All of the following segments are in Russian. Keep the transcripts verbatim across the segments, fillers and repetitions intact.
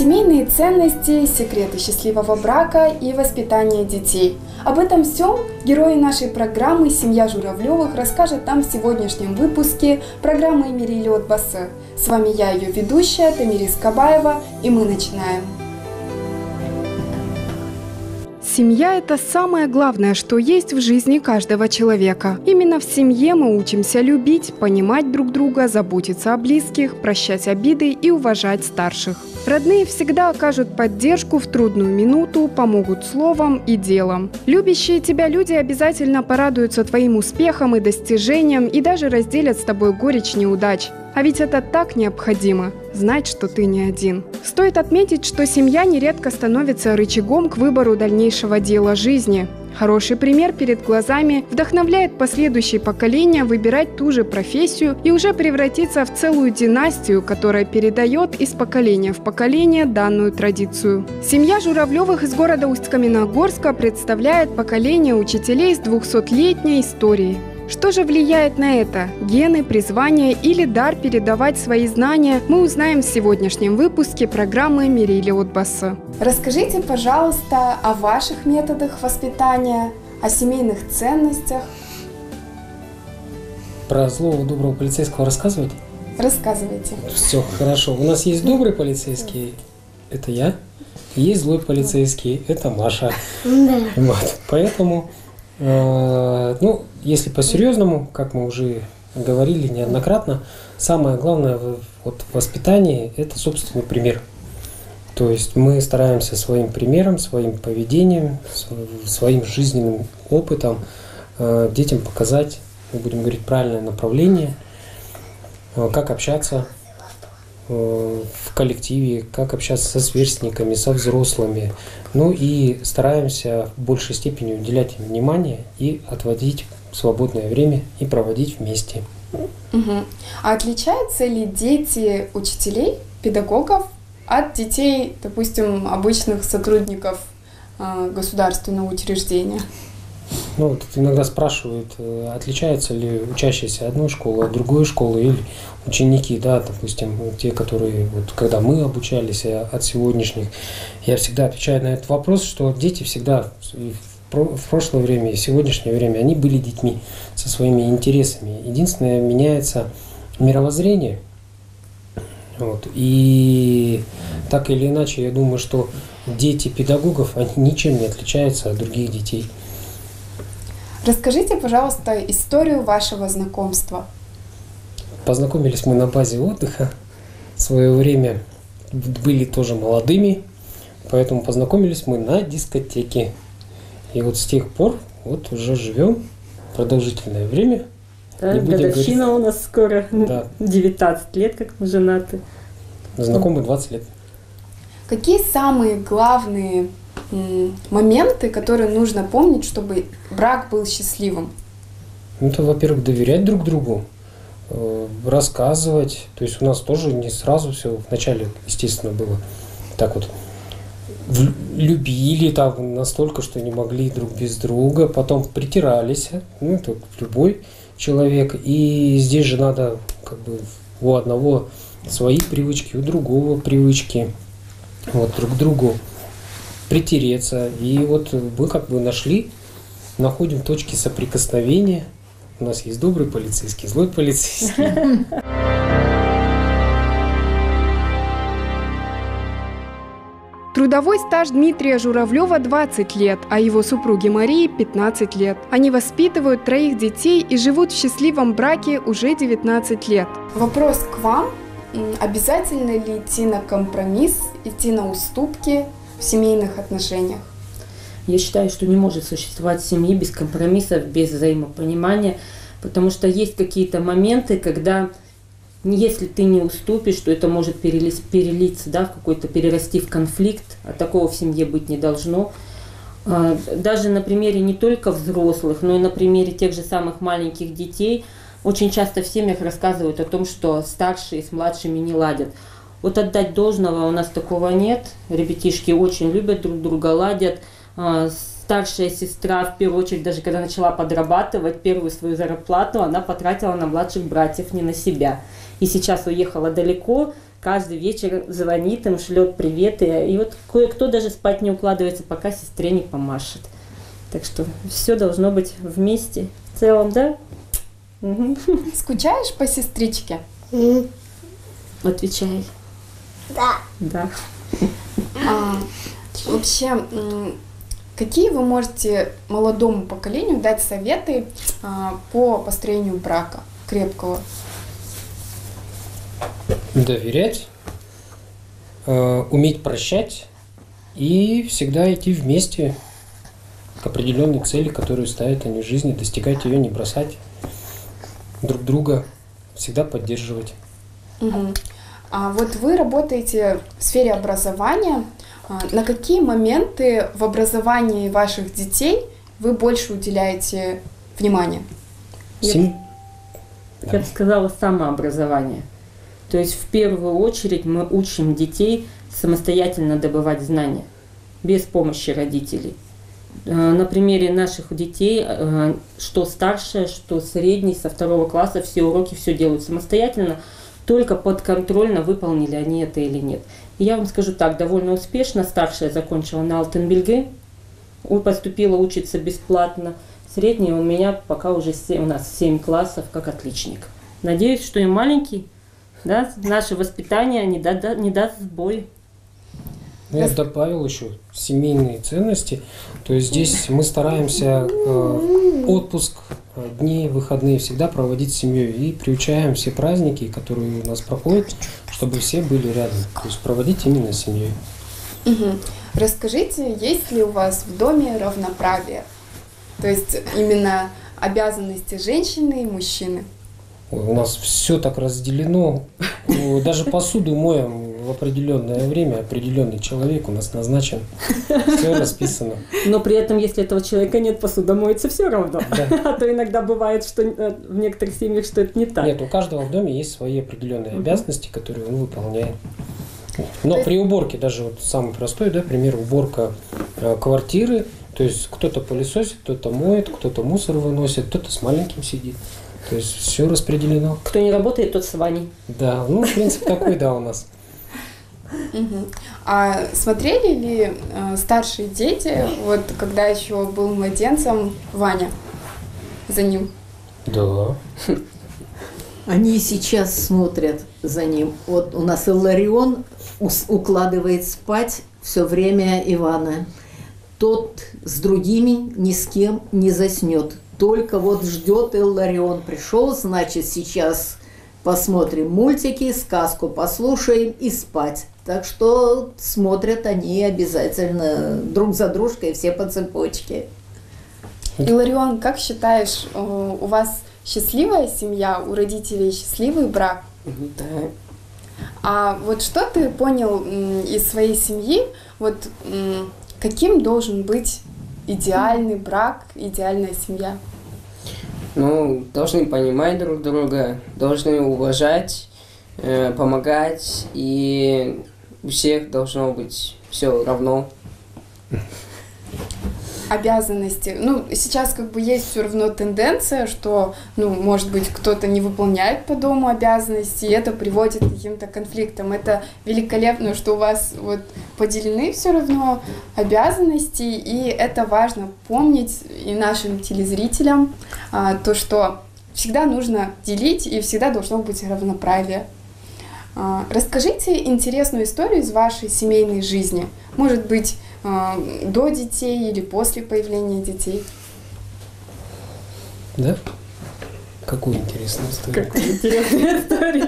Семейные ценности, секреты счастливого брака и воспитание детей. Об этом всем герои нашей программы «Семья Журавлевых» расскажет нам в сегодняшнем выпуске программы «Эмирили Отбасы». С вами я, ее ведущая Тамирис Кабаева, и мы начинаем. Семья – это самое главное, что есть в жизни каждого человека. Именно в семье мы учимся любить, понимать друг друга, заботиться о близких, прощать обиды и уважать старших. Родные всегда окажут поддержку в трудную минуту, помогут словом и делом. Любящие тебя люди обязательно порадуются твоим успехам и достижениям и даже разделят с тобой горечь неудач. А ведь это так необходимо – знать, что ты не один. Стоит отметить, что семья нередко становится рычагом к выбору дальнейшего дела жизни. Хороший пример перед глазами вдохновляет последующие поколения выбирать ту же профессию и уже превратиться в целую династию, которая передает из поколения в поколение данную традицию. Семья Журавлевых из города Усть-Каменогорска представляет поколение учителей с двухсотлетней историей. Что же влияет на это? Гены, призвание или дар передавать свои знания мы узнаем в сегодняшнем выпуске программы «Эмирили Отбасы». Расскажите, пожалуйста, о ваших методах воспитания, о семейных ценностях. Про злого доброго полицейского рассказывать? Рассказывайте. Все, хорошо. У нас есть добрый полицейский, это я. Есть злой полицейский, это Маша. Вот. Поэтому, э, ну, если по-серьезному, как мы уже говорили неоднократно, самое главное вот, в воспитании – это собственный пример. То есть мы стараемся своим примером, своим поведением, своим жизненным опытом э, детям показать, мы будем говорить, правильное направление, э, как общаться э, в коллективе, как общаться со сверстниками, со взрослыми. Ну и стараемся в большей степени уделять им внимание и отводить свободное время и проводить вместе. Угу. А отличаются ли дети учителей, педагогов от детей, допустим, обычных сотрудников э, государственного учреждения? Ну, вот иногда спрашивают, отличаются ли учащиеся одной школы от другой школы или ученики, да, допустим, те, которые, вот, когда мы обучались, от сегодняшних. Я всегда отвечаю на этот вопрос, что дети всегда в прошлое время и в сегодняшнее время, они были детьми со своими интересами. Единственное, меняется мировоззрение. Вот. И так или иначе, я думаю, что дети педагогов, они ничем не отличаются от других детей. Расскажите, пожалуйста, историю вашего знакомства. Познакомились мы на базе отдыха. В свое время были тоже молодыми, поэтому познакомились мы на дискотеке. И вот с тех пор вот уже живем продолжительное время. Да, годовщина говорить... у нас скоро, да. девятнадцать лет, как мы женаты. Знакомы двадцать лет. Какие самые главные м, моменты, которые нужно помнить, чтобы брак был счастливым? Ну, это, во-первых, доверять друг другу, э, рассказывать. То есть у нас тоже не сразу все вначале, естественно, было так вот. Любили там настолько, что не могли друг без друга, потом притирались, ну, это любой человек, и здесь же надо как бы у одного свои привычки, у другого привычки, вот друг к другу притереться, и вот мы как бы нашли, находим точки соприкосновения, у нас есть добрый полицейский, злой полицейский. Трудовой стаж Дмитрия Журавлева двадцать лет, а его супруги Марии пятнадцать лет. Они воспитывают троих детей и живут в счастливом браке уже девятнадцать лет. Вопрос к вам. Обязательно ли идти на компромисс, идти на уступки в семейных отношениях? Я считаю, что не может существовать семьи без компромиссов, без взаимопонимания, потому что есть какие-то моменты, когда если ты не уступишь, то это может перелиться, перелиться, да, в какой-то, перерасти в конфликт, а такого в семье быть не должно. Даже на примере не только взрослых, но и на примере тех же самых маленьких детей очень часто в семьях рассказывают о том, что старшие с младшими не ладят. Вот отдать должного у нас такого нет. Ребятишки очень любят друг друга, ладят. Старшая сестра, в первую очередь, даже когда начала подрабатывать, первую свою зарплату она потратила на младших братьев, не на себя. И сейчас уехала далеко, каждый вечер звонит им, шлет приветы. И вот кое-кто даже спать не укладывается, пока сестре не помашет. Так что все должно быть вместе. В целом, да? Угу. Скучаешь по сестричке? М, Отвечай. Да. Да. А, вообще, м, какие вы можете молодому поколению дать советы а, по построению брака крепкого? Доверять, э, уметь прощать и всегда идти вместе к определенной цели, которую ставят они в жизни, достигать ее, не бросать друг друга, всегда поддерживать. Мгм. А вот вы работаете в сфере образования. А, на какие моменты в образовании ваших детей вы больше уделяете внимание? Сем- Я бы сказала, самообразование. То есть в первую очередь мы учим детей самостоятельно добывать знания, без помощи родителей. Э, На примере наших детей, э, что старшая, что средний, со второго класса, все уроки все делают самостоятельно, только подконтрольно, выполнили они это или нет. И я вам скажу так, довольно успешно. Старшая закончила на Алтенбельге, у- поступила учиться бесплатно. Средняя у меня пока уже семь, у нас семь классов как отличник. Надеюсь, что и маленький, да, наше воспитание не, да- не даст сбой. Ну, я добавил еще семейные ценности. То есть здесь мы стараемся э, отпуск, э, дни, выходные всегда проводить с семьей и приучаем все праздники, которые у нас проходят, чтобы все были рядом. То есть проводить именно с семьей. Мгм. Расскажите, есть ли у вас в доме равноправие? То есть именно обязанности женщины и мужчины? Ой, у нас все так разделено. Ну, даже посуду моем в определенное время, определенный человек у нас назначен. Все расписано. Но при этом, если этого человека нет, посуда моется все равно. Да. А то иногда бывает, что э, в некоторых семьях, что это не так. Нет, у каждого в доме есть свои определенные Мгм. обязанности, которые он выполняет. Но То есть- при уборке, даже вот самый простой, да, пример, уборка э, квартиры, то есть кто-то пылесосит, кто-то моет, кто-то мусор выносит, кто-то с маленьким сидит. То есть все распределено. Кто не работает, тот с Ваней. Да, ну, принцип такой, да, у нас. Мгм. А смотрели ли э, старшие дети, вот когда еще был младенцем, Ваня за ним? Да. Они сейчас смотрят за ним. Вот у нас Илларион ус- укладывает спать все время Ивана. Тот с другими ни с кем не заснет. Только вот ждет Илларион. Пришел, значит, сейчас посмотрим мультики, сказку послушаем и спать. Так что смотрят они обязательно друг за дружкой, все по цепочке. Иларион, как считаешь, э, у вас счастливая семья, у родителей счастливый брак? Да. А вот что ты понял м, из своей семьи, вот м, каким должен быть идеальный брак, идеальная семья? Ну, должны понимать друг друга, должны уважать, э, помогать, и у всех должно быть все равно. Обязанности. Ну, сейчас как бы есть все равно тенденция, что, ну, может быть, кто-то не выполняет по дому обязанности, и это приводит к каким-то конфликтам. Это великолепно, что у вас вот поделены все равно обязанности, и это важно помнить и нашим телезрителям, а, то, что всегда нужно делить, и всегда должно быть равноправие. А, расскажите интересную историю из вашей семейной жизни. Может быть, а, до детей или после появления детей. Да? Какую интересную историю. Какая интересная история.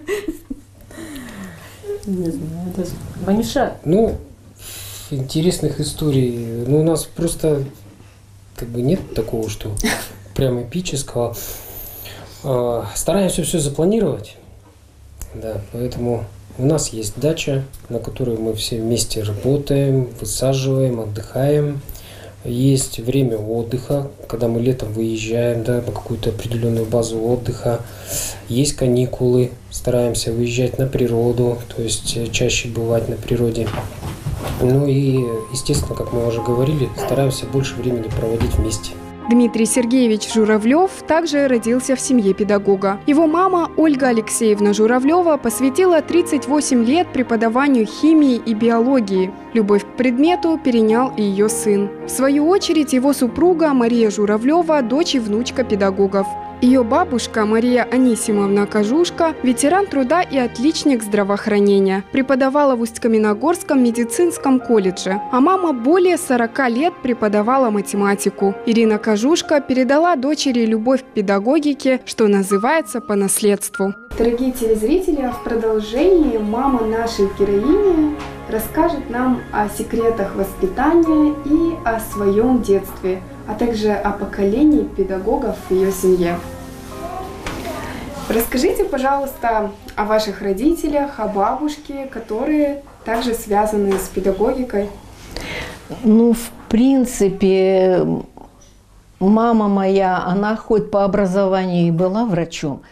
Не знаю, даже. Ванюша, Ну, интересных историй. Ну, у нас просто как бы нет такого, что прям эпического. А, Стараемся все запланировать. Да, поэтому у нас есть дача, на которой мы все вместе работаем, высаживаем, отдыхаем. Есть время отдыха, когда мы летом выезжаем, да, на какую-то определенную базу отдыха. Есть каникулы, стараемся выезжать на природу, то есть чаще бывать на природе. Ну и, естественно, как мы уже говорили, стараемся больше времени проводить вместе. Дмитрий Сергеевич Журавлев также родился в семье педагога. Его мама Ольга Алексеевна Журавлева посвятила тридцать восемь лет преподаванию химии и биологии. Любовь к предмету перенял и ее сын. В свою очередь, его супруга Мария Журавлева – дочь и внучка педагогов. Ее бабушка Мария Анисимовна Кожушка – ветеран труда и отличник здравоохранения. Преподавала в Усть-Каменогорском медицинском колледже, а мама более сорока лет преподавала математику. Ирина Кожушка передала дочери любовь к педагогике, что называется, по наследству. Дорогие телезрители, в продолжении мама нашей героини расскажет нам о секретах воспитания и о своем детстве, а также о поколении педагогов в ее семье. Расскажите, пожалуйста, о ваших родителях, о бабушке, которые также связаны с педагогикой. Ну, в принципе, мама моя, она хоть по образованию и была врачом,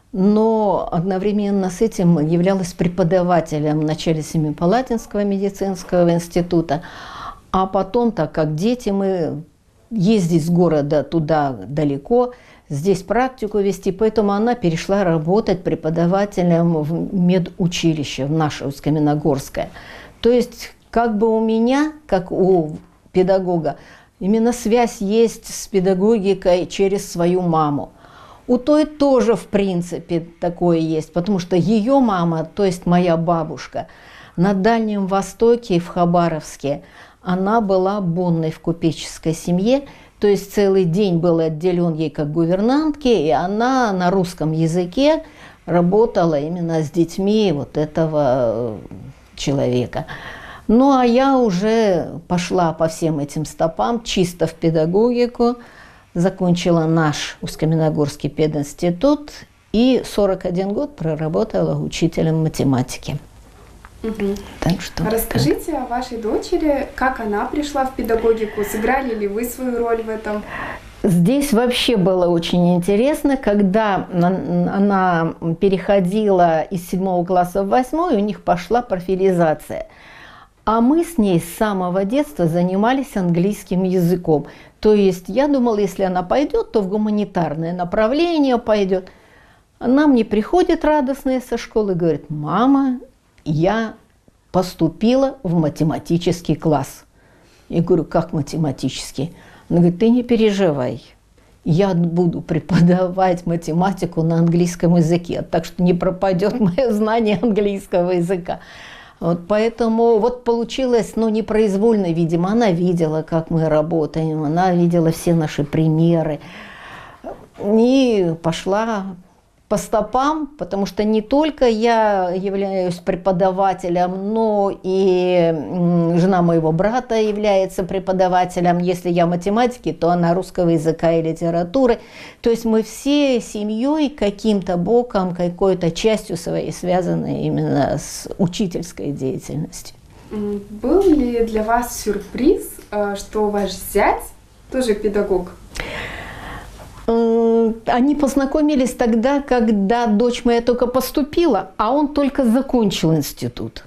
но одновременно с этим являлась преподавателем в начале Семипалатинского медицинского института, а потом, так как дети мы ездить с города туда далеко, здесь практику вести, поэтому она перешла работать преподавателем в медучилище, в наше Усть-Каменогорское. То есть как бы у меня, как у педагога, именно связь есть с педагогикой через свою маму. У той тоже, в принципе, такое есть, потому что ее мама, то есть моя бабушка, на Дальнем Востоке, в Хабаровске, она была бонной в купеческой семье, то есть целый день был отделен ей как гувернантке, и она на русском языке работала именно с детьми вот этого человека. Ну, а я уже пошла по всем этим стопам, чисто в педагогику, закончила наш Усть-Каменогорский пединститут и сорок один год проработала учителем математики. Угу. Так что, Расскажите так. о вашей дочери, как она пришла в педагогику, сыграли ли вы свою роль в этом? Здесь вообще было очень интересно, когда она переходила из седьмого класса в восьмой, у них пошла профилизация. А мы с ней с самого детства занимались английским языком. То есть я думала, если она пойдет, то в гуманитарное направление пойдет. Она мне приходит радостная со школы и говорит: мама, я поступила в математический класс. Я говорю: как математический? Она говорит: ты не переживай, я буду преподавать математику на английском языке, так что не пропадет мое знание английского языка. Вот поэтому вот получилось, ну, непроизвольно, видимо. Она видела, как мы работаем, она видела все наши примеры и пошла по стопам, потому что не только я являюсь преподавателем, но и жена моего брата является преподавателем. Если я математики, то она русского языка и литературы. То есть мы все семьей каким-то боком, какой-то частью своей связаны именно с учительской деятельностью. Был ли для вас сюрприз, что ваш зять тоже педагог? Они познакомились тогда, когда дочь моя только поступила, а он только закончил институт.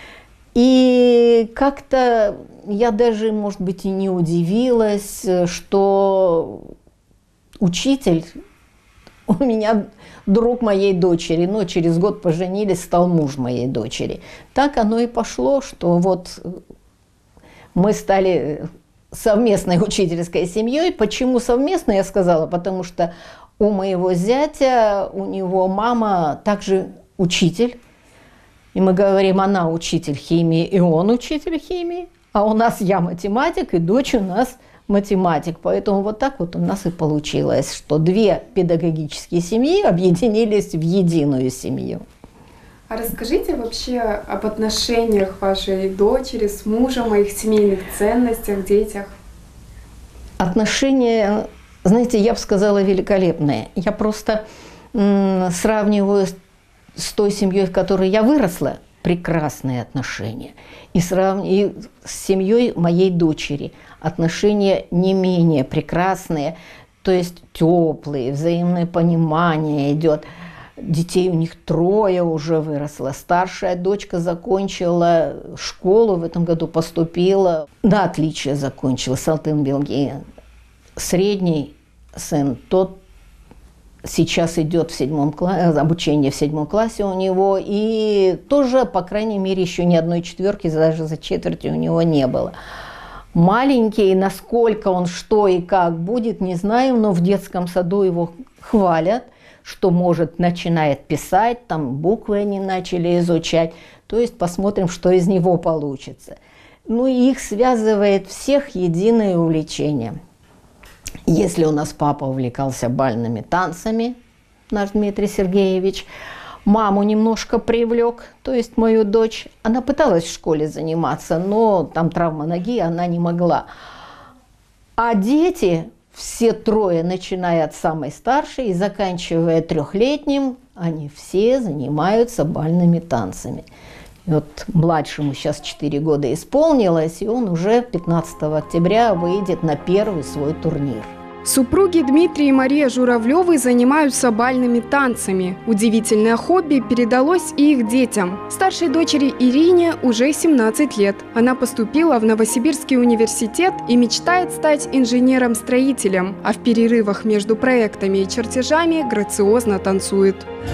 И как-то я даже, может быть, и не удивилась, что учитель у меня друг моей дочери, но через год поженились, стал муж моей дочери. Так оно и пошло, что вот мы стали совместной учительской семьей. Почему совместной, я сказала? Потому что у моего зятя, у него мама также учитель. И мы говорим, она учитель химии, и он учитель химии. А у нас я математик, и дочь у нас математик. Поэтому вот так вот у нас и получилось, что две педагогические семьи объединились в единую семью. А расскажите вообще об отношениях вашей дочери с мужем, о их семейных ценностях, детях. Отношения, знаете, я бы сказала, великолепные. Я просто м, сравниваю с, с той семьей, в которой я выросла, прекрасные отношения. И, срав... и с семьей моей дочери отношения не менее прекрасные, то есть теплые, взаимное понимание идет. Детей у них трое уже выросло. Старшая дочка закончила школу, в этом году поступила. На отличие закончила, Салтын-Белги. средний сын, тот сейчас идет в седьмом классе, обучение в седьмом классе у него, и тоже, по крайней мере, еще ни одной четверки, даже за четверти у него не было. Маленький, насколько он что и как будет, не знаю, но в детском саду его хвалят, что, может, начинает писать, там буквы они начали изучать, то есть посмотрим, что из него получится. Ну и их связывает всех единое увлечение. Если у нас папа увлекался бальными танцами, наш Дмитрий Сергеевич, маму немножко привлек, то есть мою дочь. Она пыталась в школе заниматься, но там травма ноги, она не могла. А дети, все трое, начиная от самой старшей и заканчивая трехлетним, они все занимаются бальными танцами. И вот младшему сейчас четыре года исполнилось, и он уже пятнадцатого октября выйдет на первый свой турнир. Супруги Дмитрий и Мария Журавлевы занимаются бальными танцами. Удивительное хобби передалось и их детям. Старшей дочери Ирине уже семнадцать лет. Она поступила в Новосибирский университет и мечтает стать инженером-строителем, а в перерывах между проектами и чертежами грациозно танцует.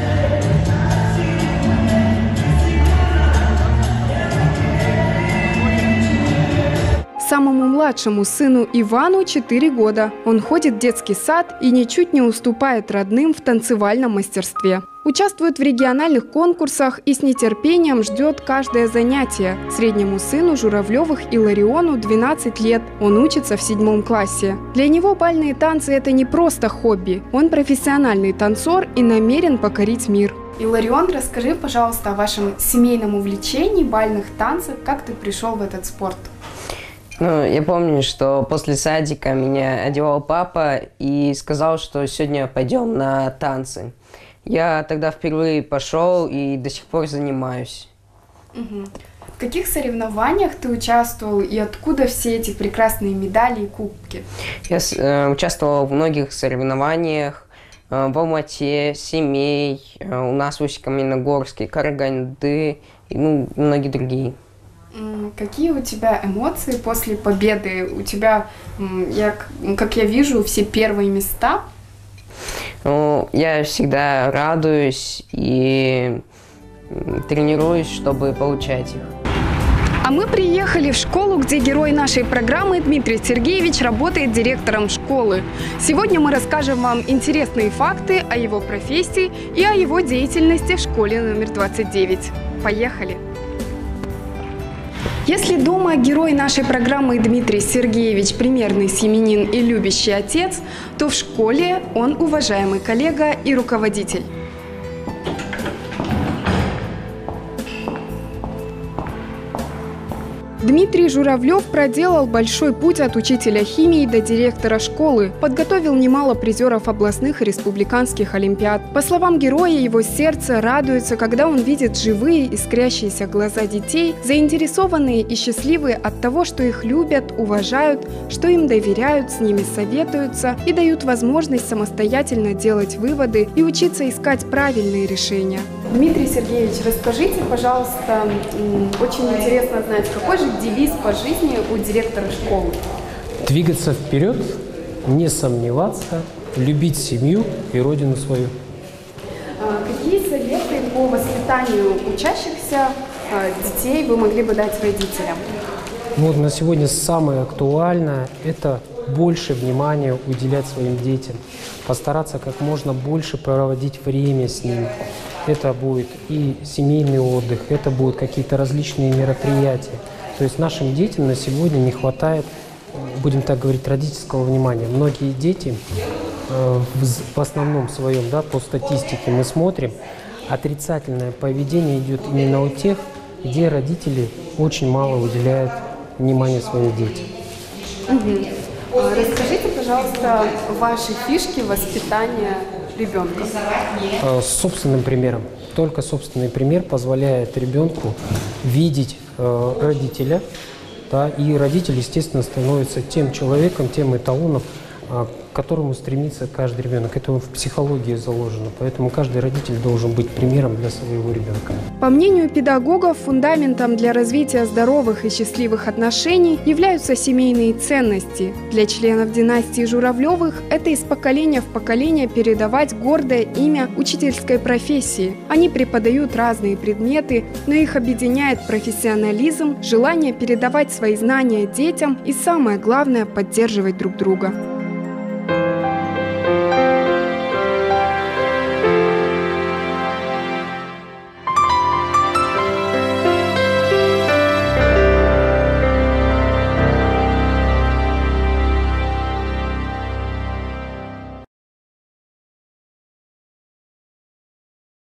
Самому младшему сыну Ивану четыре года. Он ходит в детский сад и ничуть не уступает родным в танцевальном мастерстве. Участвует в региональных конкурсах и с нетерпением ждет каждое занятие. Среднему сыну Журавлевых Илариону двенадцать лет. Он учится в седьмом классе. Для него бальные танцы – это не просто хобби. Он профессиональный танцор и намерен покорить мир. Иларион, расскажи, пожалуйста, о вашем семейном увлечении бальных танцев. Как ты пришел в этот спорт? Ну, я помню, что после садика меня одевал папа и сказал, что сегодня пойдем на танцы. Я тогда впервые пошел и до сих пор занимаюсь. Угу. В каких соревнованиях ты участвовал и откуда все эти прекрасные медали и кубки? Я э, участвовал в многих соревнованиях э, в Алмате, Семей, э, у нас в Усть-Каменогорске, Караганды и ну, многие другие. Какие у тебя эмоции после победы? У тебя, я, как я вижу, все первые места. Ну, я всегда радуюсь и тренируюсь, чтобы получать их. А мы приехали в школу, где герой нашей программы Дмитрий Сергеевич работает директором школы. Сегодня мы расскажем вам интересные факты о его профессии и о его деятельности в школе номер двадцать девять. Поехали! Если дома герой нашей программы Дмитрий Сергеевич примерный семьянин и любящий отец, то в школе он уважаемый коллега и руководитель. Дмитрий Журавлев проделал большой путь от учителя химии до директора школы, подготовил немало призеров областных и республиканских олимпиад. По словам героя, его сердце радуется, когда он видит живые, искрящиеся глаза детей, заинтересованные и счастливые от того, что их любят, уважают, что им доверяют, с ними советуются и дают возможность самостоятельно делать выводы и учиться искать правильные решения. Дмитрий Сергеевич, расскажите, пожалуйста, очень интересно знать, какой же девиз по жизни у директора школы? Двигаться вперед, не сомневаться, любить семью и родину свою. Какие советы по воспитанию учащихся детей вы могли бы дать родителям? Вот на сегодня самое актуальное – это больше внимания уделять своим детям, постараться как можно больше проводить время с ними. Это будет и семейный отдых, это будут какие-то различные мероприятия. То есть нашим детям на сегодня не хватает, будем так говорить, родительского внимания. Многие дети, э, в, в основном своем, да, по статистике мы смотрим, отрицательное поведение идет именно у тех, где родители очень мало уделяют внимания своим детям. Угу. Расскажите, пожалуйста, ваши фишки воспитания ребенка. С собственным примером. Только собственный пример позволяет ребенку видеть э, родителя, да, и родитель, естественно, становится тем человеком, тем эталоном, э, которому стремится каждый ребенок. Это в психологии заложено. Поэтому каждый родитель должен быть примером для своего ребенка. По мнению педагогов, фундаментом для развития здоровых и счастливых отношений являются семейные ценности. Для членов династии Журавлевых это из поколения в поколение передавать гордое имя учительской профессии. Они преподают разные предметы, но их объединяет профессионализм, желание передавать свои знания детям и, самое главное, поддерживать друг друга.